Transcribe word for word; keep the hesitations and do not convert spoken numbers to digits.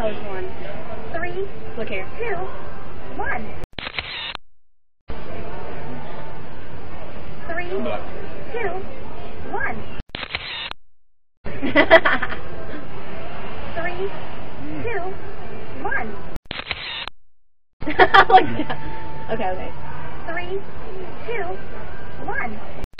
Pose one. Three, Look here. two, one. Three, two, one. Three, two, one. Like that. Okay, okay. Three, two, one.